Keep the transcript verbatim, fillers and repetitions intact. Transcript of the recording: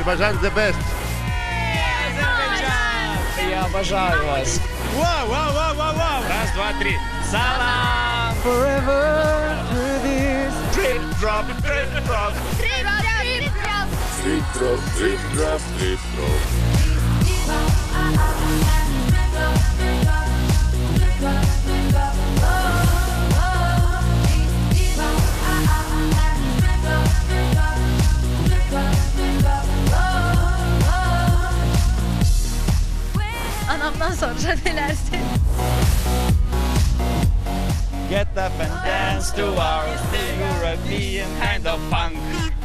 Азербайджан the best. Я обожаю вас. Вау, вау, вау, вау, вау. Раз, два, три. Салам! Forever through this Drip drop, drip drop. Drip drop, drip drop, drip drop. Anamdan sonra nelerse. Get up and dance to our European kind of funk.